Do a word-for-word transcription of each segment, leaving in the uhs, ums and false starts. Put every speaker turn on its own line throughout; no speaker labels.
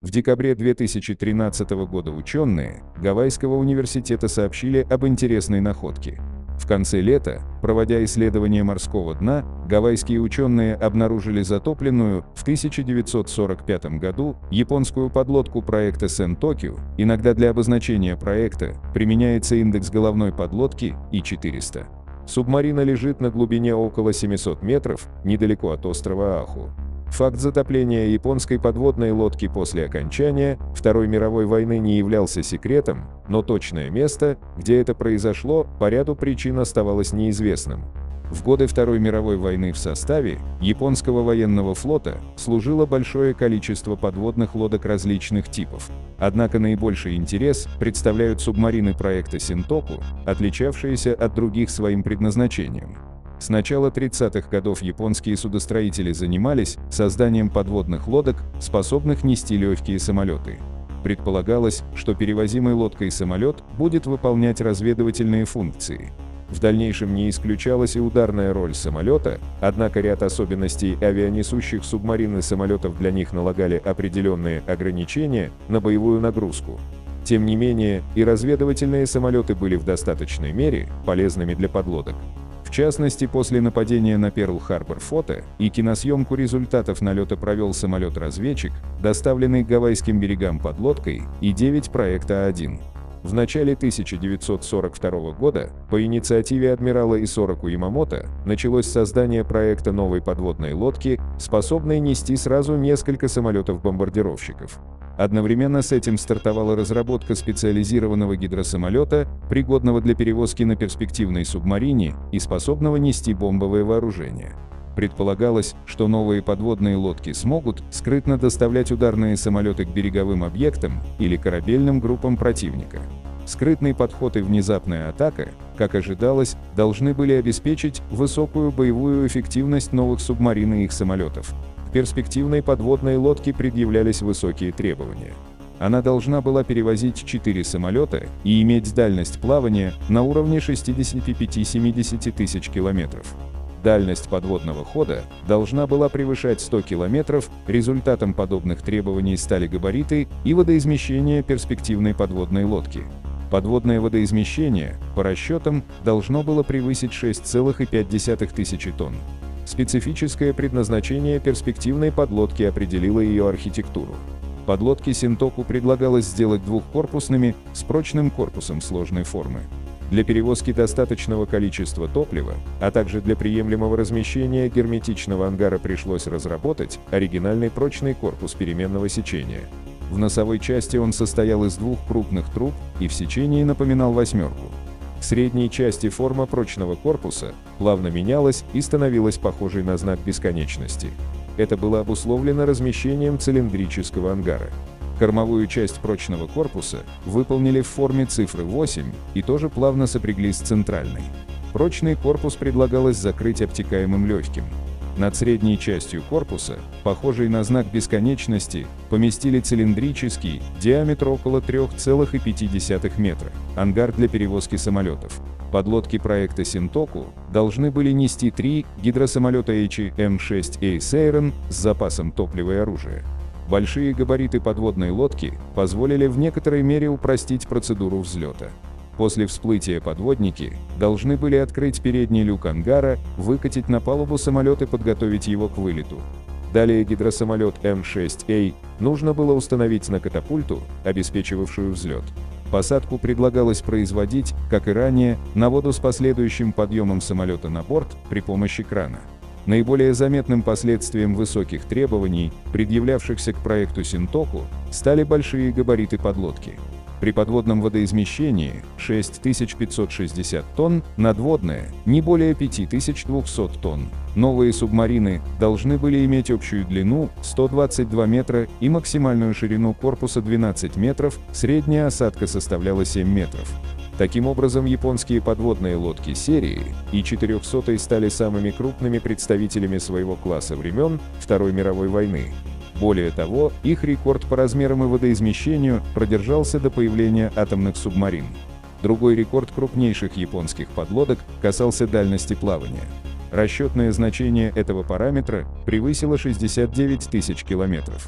В декабре две тысячи тринадцатого года ученые Гавайского университета сообщили об интересной находке. В конце лета, проводя исследования морского дна, гавайские ученые обнаружили затопленную в тысяча девятьсот сорок пятом году японскую подлодку проекта Сен-Токио. Иногда для обозначения проекта применяется индекс головной подлодки И четыреста. Субмарина лежит на глубине около семисот метров, недалеко от острова Аху. Факт затопления японской подводной лодки после окончания Второй мировой войны не являлся секретом, но точное место, где это произошло, по ряду причин оставалось неизвестным. В годы Второй мировой войны в составе японского военного флота служило большое количество подводных лодок различных типов. Однако наибольший интерес представляют субмарины проекта Сентоку, отличавшиеся от других своим предназначением. С начала тридцатых годов японские судостроители занимались созданием подводных лодок, способных нести легкие самолеты. Предполагалось, что перевозимый лодкой самолет будет выполнять разведывательные функции. В дальнейшем не исключалась и ударная роль самолета, однако ряд особенностей авианесущих субмарин и самолетов для них налагали определенные ограничения на боевую нагрузку. Тем не менее, и разведывательные самолеты были в достаточной мере полезными для подлодок. В частности, после нападения на Перл-Харбор фото и киносъемку результатов налета провел самолет-разведчик, доставленный к гавайским берегам подлодкой И девять проекта А-один. В начале тысяча девятьсот сорок второго года по инициативе адмирала Исороку Ямамото началось создание проекта новой подводной лодки, способной нести сразу несколько самолетов-бомбардировщиков. Одновременно с этим стартовала разработка специализированного гидросамолета, пригодного для перевозки на перспективной субмарине и способного нести бомбовое вооружение. Предполагалось, что новые подводные лодки смогут скрытно доставлять ударные самолеты к береговым объектам или корабельным группам противника. Скрытный подход и внезапная атака, как ожидалось, должны были обеспечить высокую боевую эффективность новых субмарин и их самолетов. К перспективной подводной лодке предъявлялись высокие требования. Она должна была перевозить четыре самолета и иметь дальность плавания на уровне шестидесяти пяти — семидесяти тысяч километров. Дальность подводного хода должна была превышать сто километров, результатом подобных требований стали габариты и водоизмещение перспективной подводной лодки. Подводное водоизмещение, по расчетам, должно было превысить шесть целых пять десятых тысячи тонн. Специфическое предназначение перспективной подлодки определило ее архитектуру. Подлодки Сентоку предлагалось сделать двухкорпусными, с прочным корпусом сложной формы. Для перевозки достаточного количества топлива, а также для приемлемого размещения герметичного ангара пришлось разработать оригинальный прочный корпус переменного сечения. В носовой части он состоял из двух крупных труб и в сечении напоминал восьмерку. В средней части форма прочного корпуса плавно менялась и становилась похожей на знак бесконечности. Это было обусловлено размещением цилиндрического ангара. Кормовую часть прочного корпуса выполнили в форме цифры восемь и тоже плавно сопрягли с центральной. Прочный корпус предлагалось закрыть обтекаемым легким. Над средней частью корпуса, похожей на знак бесконечности, поместили цилиндрический, диаметр около трёх целых пяти десятых метра, ангар для перевозки самолетов. Подлодки проекта Сентоку должны были нести три гидросамолета Эйч Эм шесть Эй Сейрон с запасом топлива и оружия. Большие габариты подводной лодки позволили в некоторой мере упростить процедуру взлета. После всплытия подводники должны были открыть передний люк ангара, выкатить на палубу самолет и подготовить его к вылету. Далее гидросамолет Эм шесть Эй нужно было установить на катапульту, обеспечивавшую взлет. Посадку предлагалось производить, как и ранее, на воду с последующим подъемом самолета на борт при помощи крана. Наиболее заметным последствием высоких требований, предъявлявшихся к проекту Сентоку, стали большие габариты подлодки. При подводном водоизмещении шесть тысяч пятьсот шестьдесят тонн, надводное – не более пять тысяч двухсот тонн. Новые субмарины должны были иметь общую длину сто двадцать два метра и максимальную ширину корпуса двенадцать метров, средняя осадка составляла семь метров. Таким образом, японские подводные лодки серии И четыреста стали самыми крупными представителями своего класса времен Второй мировой войны. Более того, их рекорд по размерам и водоизмещению продержался до появления атомных субмарин. Другой рекорд крупнейших японских подлодок касался дальности плавания. Расчетное значение этого параметра превысило шестьдесят девять тысяч километров.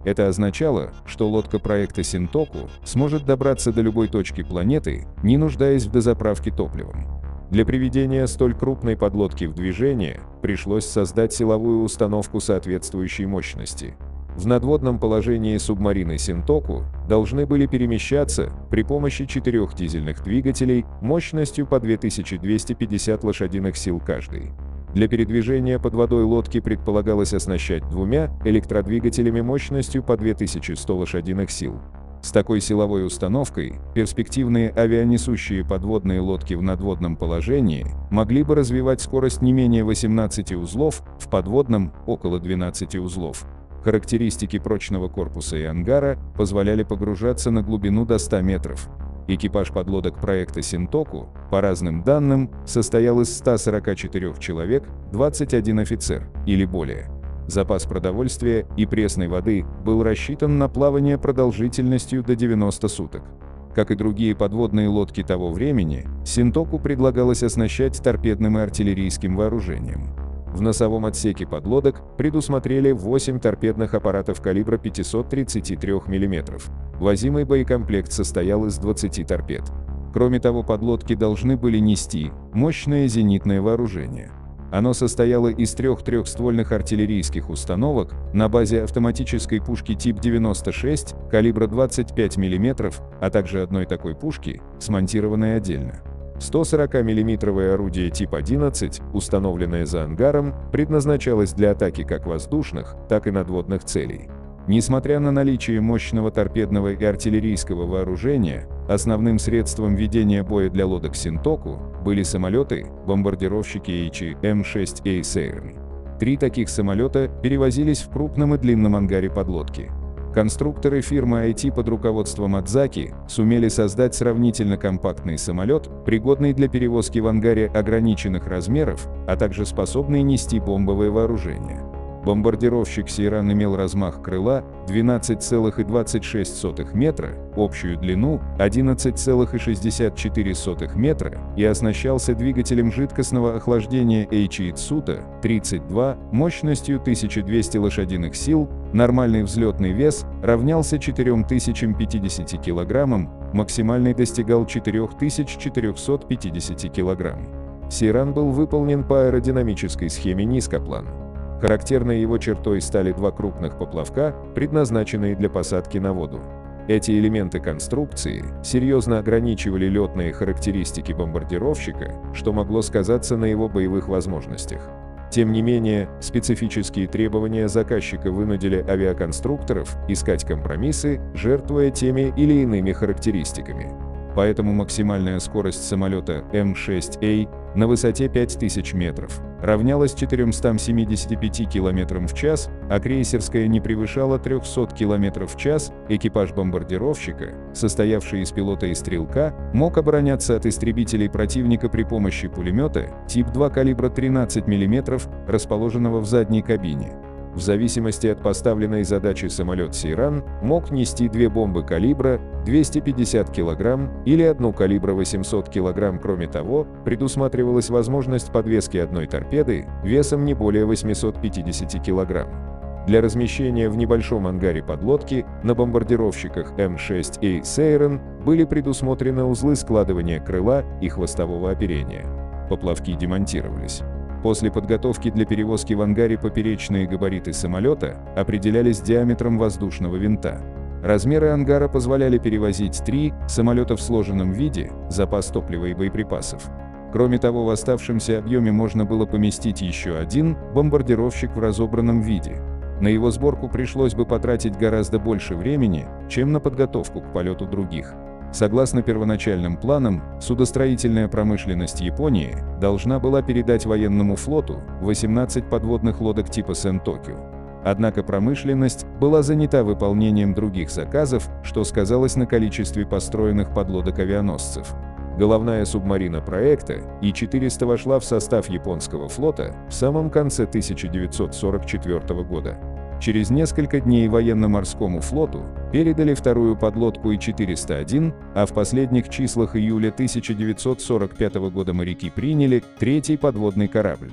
Это означало, что лодка проекта Синтоку сможет добраться до любой точки планеты, не нуждаясь в дозаправке топливом. Для приведения столь крупной подлодки в движение пришлось создать силовую установку соответствующей мощности. В надводном положении субмарины Синтоку должны были перемещаться при помощи четырех дизельных двигателей мощностью по две тысячи двести пятьдесят лошадиных сил каждый. Для передвижения под водой лодки предполагалось оснащать двумя электродвигателями мощностью по две тысячи сто лошадиных сил. С такой силовой установкой перспективные авианесущие подводные лодки в надводном положении могли бы развивать скорость не менее восемнадцати узлов, в подводном – около двенадцати узлов. Характеристики прочного корпуса и ангара позволяли погружаться на глубину до ста метров. Экипаж подлодок проекта Синтоку, по разным данным, состоял из ста сорока четырёх человек, двадцати одного офицер или более. Запас продовольствия и пресной воды был рассчитан на плавание продолжительностью до девяноста суток. Как и другие подводные лодки того времени, Синтоку предлагалось оснащать торпедным и артиллерийским вооружением. В носовом отсеке подлодок предусмотрели восемь торпедных аппаратов калибра пятисот тридцати трёх миллиметров. Возимый боекомплект состоял из двадцати торпед. Кроме того, подлодки должны были нести мощное зенитное вооружение. Оно состояло из трех трехствольных артиллерийских установок на базе автоматической пушки тип девяносто шесть, калибра двадцать пять миллиметров, а также одной такой пушки, смонтированной отдельно. сто сорокамиллиметровое орудие тип одиннадцать, установленное за ангаром, предназначалось для атаки как воздушных, так и надводных целей. Несмотря на наличие мощного торпедного и артиллерийского вооружения, основным средством ведения боя для лодок Синтоку были самолеты, бомбардировщики эйч эм шесть эй Сейрен. Три таких самолета перевозились в крупном и длинном ангаре подлодки. Конструкторы фирмы ай ти под руководством Адзаки сумели создать сравнительно компактный самолет, пригодный для перевозки в ангаре ограниченных размеров, а также способный нести бомбовое вооружение. Бомбардировщик Сейран имел размах крыла двенадцать целых двадцать шесть сотых метра, общую длину одиннадцать целых шестьдесят четыре сотых метра и оснащался двигателем жидкостного охлаждения эйч Итсута тридцать два мощностью тысяча двести лошадиных сил. Нормальный взлетный вес равнялся четырём тысячам пятидесяти килограммам, максимальный достигал четырёх тысяч четырёхсот пятидесяти килограмм. Сейран был выполнен по аэродинамической схеме низкоплан. Характерной его чертой стали два крупных поплавка, предназначенные для посадки на воду. Эти элементы конструкции серьезно ограничивали летные характеристики бомбардировщика, что могло сказаться на его боевых возможностях. Тем не менее, специфические требования заказчика вынудили авиаконструкторов искать компромиссы, жертвуя теми или иными характеристиками. Поэтому максимальная скорость самолета эм шесть эй на высоте пять тысяч метров равнялась четырёмстам семидесяти пяти километрам в час, а крейсерская не превышала трёхсот километров в час. Экипаж бомбардировщика, состоявший из пилота и стрелка, мог обороняться от истребителей противника при помощи пулемета тип два калибра тринадцать миллиметров, расположенного в задней кабине. В зависимости от поставленной задачи самолет Сейран мог нести две бомбы калибра двести пятьдесят килограмм или одну калибра восемьсот килограмм. Кроме того, предусматривалась возможность подвески одной торпеды весом не более восьмисот пятидесяти килограмм. Для размещения в небольшом ангаре подлодки на бомбардировщиках эм шесть эй Сейрен были предусмотрены узлы складывания крыла и хвостового оперения. Поплавки демонтировались. После подготовки для перевозки в ангаре поперечные габариты самолета определялись диаметром воздушного винта. Размеры ангара позволяли перевозить три самолета в сложенном виде, запас топлива и боеприпасов. Кроме того, в оставшемся объеме можно было поместить еще один бомбардировщик в разобранном виде. На его сборку пришлось бы потратить гораздо больше времени, чем на подготовку к полету других. Согласно первоначальным планам, судостроительная промышленность Японии должна была передать военному флоту восемнадцать подводных лодок типа Сентокю. Однако промышленность была занята выполнением других заказов, что сказалось на количестве построенных подлодок-авианосцев. Головная субмарина проекта И четыреста вошла в состав японского флота в самом конце тысяча девятьсот сорок четвёртого года. Через несколько дней военно-морскому флоту передали вторую подлодку И четыреста один, а в последних числах июля тысяча девятьсот сорок пятого года моряки приняли третий подводный корабль.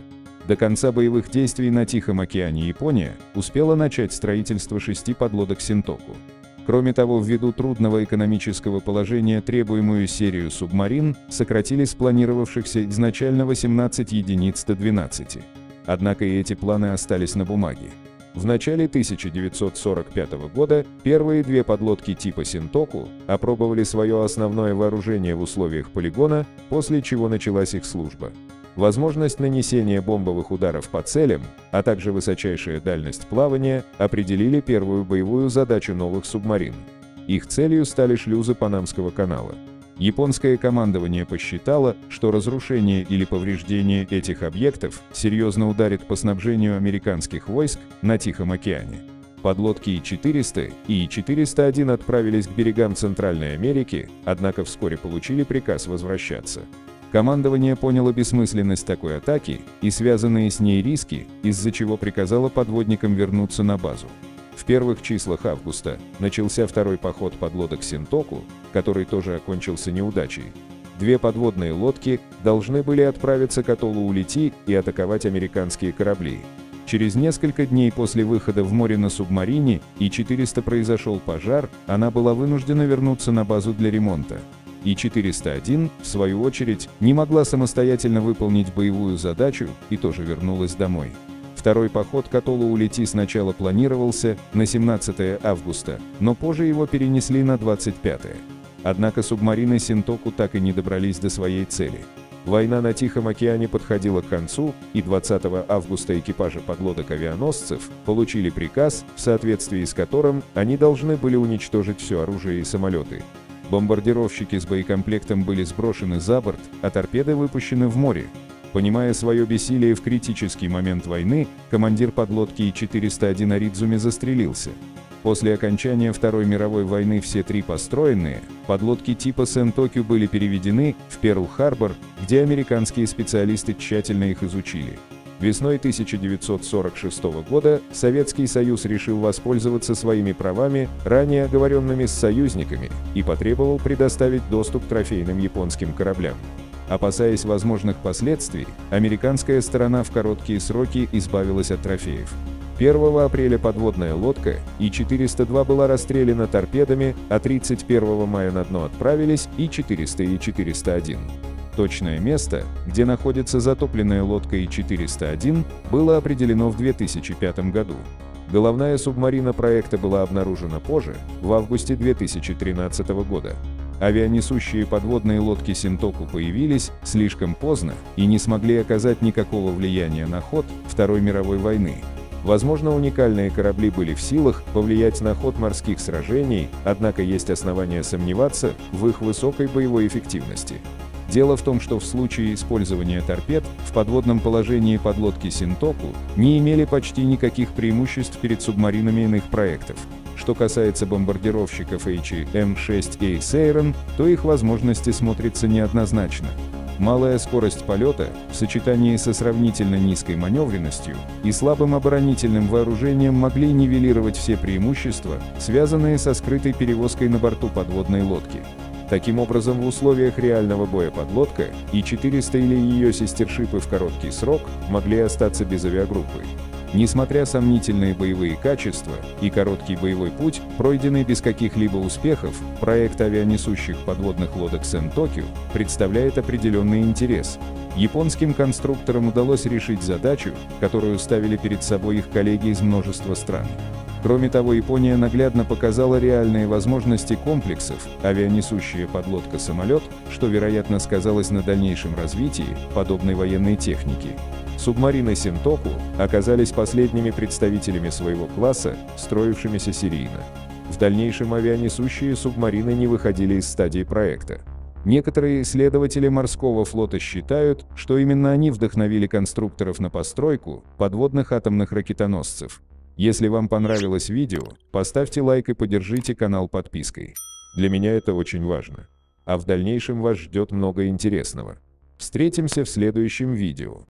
До конца боевых действий на Тихом океане Япония успела начать строительство шести подлодок Синтоку. Кроме того, ввиду трудного экономического положения требуемую серию субмарин сократили с планировавшихся изначально восемнадцати единиц до двенадцати. Однако и эти планы остались на бумаге. В начале тысяча девятьсот сорок пятого года первые две подлодки типа Синтоку опробовали свое основное вооружение в условиях полигона, после чего началась их служба. Возможность нанесения бомбовых ударов по целям, а также высочайшая дальность плавания определили первую боевую задачу новых субмарин. Их целью стали шлюзы Панамского канала. Японское командование посчитало, что разрушение или повреждение этих объектов серьезно ударит по снабжению американских войск на Тихом океане. Подлодки И четыреста и И четыреста один отправились к берегам Центральной Америки, однако вскоре получили приказ возвращаться. Командование поняло бессмысленность такой атаки и связанные с ней риски, из-за чего приказало подводникам вернуться на базу. В первых числах августа начался второй поход подлодок Синтоку, который тоже окончился неудачей. Две подводные лодки должны были отправиться к атоллу Улити и атаковать американские корабли. Через несколько дней после выхода в море на субмарине И четыреста произошел пожар, она была вынуждена вернуться на базу для ремонта. И четыреста один, в свою очередь, не могла самостоятельно выполнить боевую задачу и тоже вернулась домой. Второй поход к атоллу Улити сначала планировался на семнадцатое августа, но позже его перенесли на двадцать пятое. Однако субмарины Синтоку так и не добрались до своей цели. Война на Тихом океане подходила к концу, и двадцатого августа экипажи подлодок-авианосцев получили приказ, в соответствии с которым они должны были уничтожить все оружие и самолеты. Бомбардировщики с боекомплектом были сброшены за борт, а торпеды выпущены в море. Понимая свое бессилие в критический момент войны, командир подлодки И четыреста один Аридзуми застрелился. После окончания Второй мировой войны все три построенные подлодки типа Сентокю были переведены в Перл-Харбор, где американские специалисты тщательно их изучили. Весной тысяча девятьсот сорок шестого года Советский Союз решил воспользоваться своими правами, ранее оговоренными с союзниками, и потребовал предоставить доступ к трофейным японским кораблям. Опасаясь возможных последствий, американская сторона в короткие сроки избавилась от трофеев. первого апреля подводная лодка И четыреста два была расстреляна торпедами, а тридцать первого мая на дно отправились И четыреста и И четыреста один. Точное место, где находится затопленная лодка И четыреста один, было определено в две тысячи пятом году. Головная субмарина проекта была обнаружена позже, в августе две тысячи тринадцатого года. Авианесущие подводные лодки Синтоку появились слишком поздно и не смогли оказать никакого влияния на ход Второй мировой войны. Возможно, уникальные корабли были в силах повлиять на ход морских сражений, однако есть основания сомневаться в их высокой боевой эффективности. Дело в том, что в случае использования торпед в подводном положении подлодки Синтоку не имели почти никаких преимуществ перед субмаринами иных проектов. Что касается бомбардировщиков Эйч Эм шесть эй Сейрон, то их возможности смотрятся неоднозначно. Малая скорость полета в сочетании со сравнительно низкой маневренностью и слабым оборонительным вооружением могли нивелировать все преимущества, связанные со скрытой перевозкой на борту подводной лодки. Таким образом, в условиях реального боя подлодка И четыреста или ее сестершипы в короткий срок могли остаться без авиагруппы. Несмотря сомнительные боевые качества и короткий боевой путь, пройденный без каких-либо успехов, проект авианесущих подводных лодок Сентокю представляет определенный интерес. Японским конструкторам удалось решить задачу, которую ставили перед собой их коллеги из множества стран. Кроме того, Япония наглядно показала реальные возможности комплексов авианесущая подлодка-самолет, что, вероятно, сказалось на дальнейшем развитии подобной военной техники. Субмарины Синтоку оказались последними представителями своего класса, строившимися серийно. В дальнейшем авианесущие субмарины не выходили из стадии проекта. Некоторые исследователи морского флота считают, что именно они вдохновили конструкторов на постройку подводных атомных ракетоносцев. Если вам понравилось видео, поставьте лайк и поддержите канал подпиской. Для меня это очень важно. А в дальнейшем вас ждет много интересного. Встретимся в следующем видео.